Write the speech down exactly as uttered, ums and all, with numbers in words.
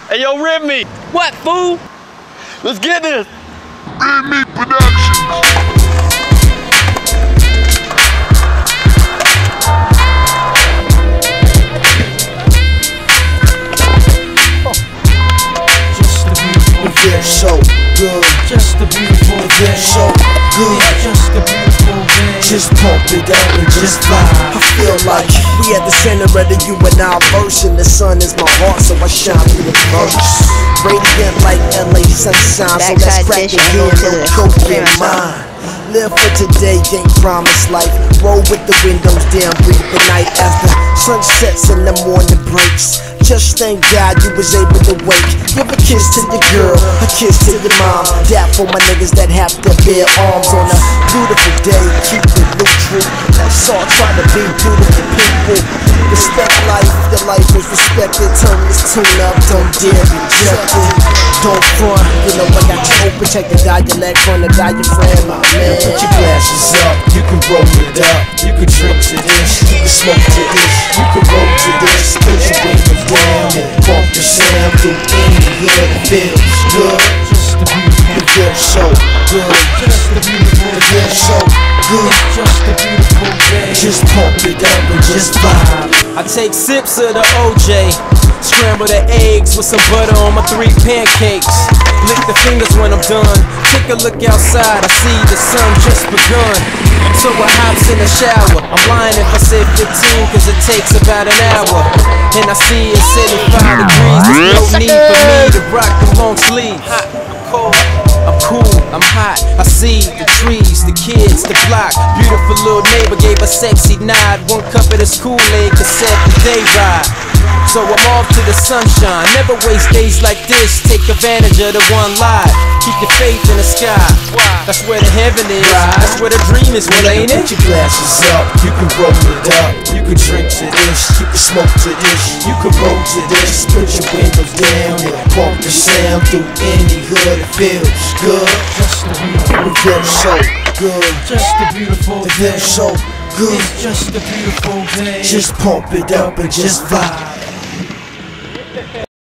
Hey, yo, Remy. What, fool? Let's get this. Remy Productions. It feels so good. Just a beautiful It day. feels so good. Yeah, just a beautiful day. Just pump it up and just vibe. I feel like we at the center of the you and I version. The sun is my heart, so I shine through the verse. Radiant like L A sunshine, so let's crack it again. No coke in mine. Live for today, ain't promised life. Roll with the windows down, breathe the night as the sun sets and the morning breaks. Just thank God you was able to wake. Give a kiss to your girl, a kiss to your mom. Dap for my niggas that have to bear arms on a beautiful day. Keep it neutral. Let's all try to be beautiful people. Respect life, your life is respected. Turn this tune up, don't dare reject it. Don't front, you know I got you open. Check the dialect from the diaphragm, my man. Put your glasses up, you can roll it up. You can drink to this, you can smoke to this. You can roll to this, put your windows down and bump the sound through any hood. It feels good. Just a beautiful It feels so good. Just a beautiful It feels so good. Just a beautiful day. Just pump it up and just vibe. I take sips of the O J, scramble the eggs with some butter on my three pancakes. Lick the fingers when I'm done. Take a look outside, I see the sun just begun. So I hops in the shower. I'm lying if I say fifteen, cause it takes about an hour. And I see it's seventy-five degrees. There's no need for me to rock the long sleeves. Hot, I'm cold, I'm cool, I'm hot. I see the trees, the kids, the block. Beautiful little neighbor gave a sexy nod. One cup of this Kool-Aid could set the day ride. So I'm off to the sunshine. Never waste days like this. Take advantage of the one life. Keep your faith in the sky. That's where the heaven is. That's where the dream is, well, ain't it? Put your glasses up, you can roll it up. You can drink to this, you can smoke to this. You can roll to this, put your windows down and bump the sound through any hood. It feels good. Just a beautiful It feels so good. Just a beautiful It day. feels so good. It's just a beautiful day. Just pump it up and just vibe.